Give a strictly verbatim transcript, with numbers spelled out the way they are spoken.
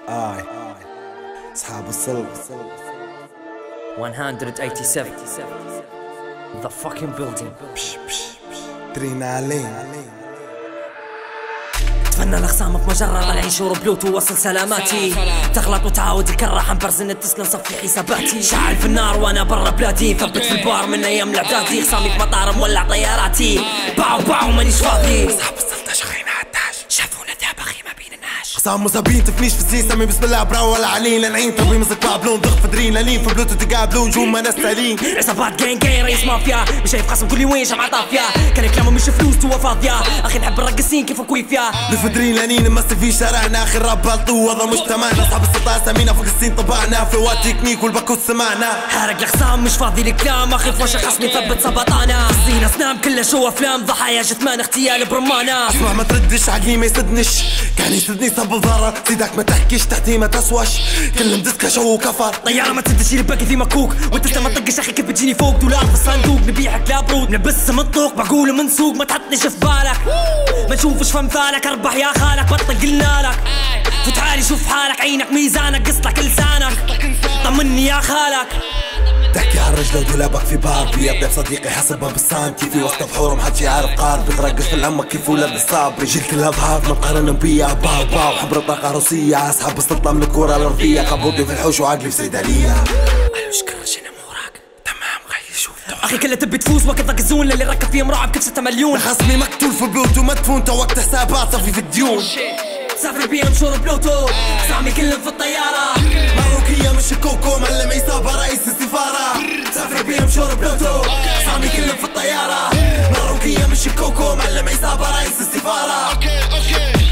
آي أصحاب الصلب one eighty-seven The fucking building. ترينالين تفنى الاخصام في مجرة طالعين شور بلوتو وصل سلاماتي تغلط وتعاود الكرة حنبرزن تسلم صفي حساباتي شعل في النار وانا برا بلادي ثبت في البار من ايام العدادي خصامي في مطار مولع طياراتي باو باو مانيش فاضي اصحاب السلطة شغالين عالتاج شافونا دابا غي ما بين الناس خصام مصابين تفنيش في الزين سمي بسم الله براو ولا علينا نعين طبي مزك بابلون ضغط في درينالين في بلوتو تقابلون جوما ناس تالين عصابات جاين جاين رئيس مافيا مش شايف قسم كل وين جمعة طافية كان كلامه مش فلوس توا فاضية اخي نحب الرقصين كيف كويفيا في درينالين ممثل في شارعنا اخر راب بلطو وضع مجتمعنا اصحاب السلطة سمينا فوق السين طبعنا فلوات تكنيك والباكوت سمعنا حارق الخصام مش فاضي الكلام اخي فوش خصمي ثبت سبطانا الصين اسنام كلها شو افلام ضحايا جثمان اغتيال برمانة اسمع ما تردش عقلي ما يسدنش كان يسدني صب الضرر سيدك ما تحكيش تحتي ما تسوش كلم ديسكا شو كفر طيارة ما تسدش باقي في مكوك وانت ما تطقش اخي كيف بتجيني فوق دولار في الصندوق نبيعك لا برود نبس من الطوق بقول من سوق ما تحطنيش في بالك ما نشوفش في امثالك اربح يا خالك بطل قلنا لك فوت عالي شوف حالك عينك ميزانك قصلك لسانك طمني يا خالك تحكي على الرجلة ودولابك في بار بيضيف صديقي حسبها بالسانتي في وسط بحور محدش يعرف قارب بترقص في العمك كيف ولاد الصابري جيل كل الاظهار مقارنة بيا باو باو حبر طاقة روسية اسحب السلطة من الكرة الارضية قبضي في الحوش وعقلي في صيدلية اخي كلها تبي تفوز وقت ضاق الزون اللي ركب فيه مرعب كل ستة مليون خصمي مقتول في بلوتو مدفون تا وقت حسابات صافي في الديون سافر بيهم شور بلوتو سامي كلهم في الطيارة مروكية مش كوكو معلم عصابة رئيس السفارة سافر بيهم شور بلوتو سامي كلهم في الطيارة مروكية مش كوكو معلم عصابة رئيس السفارة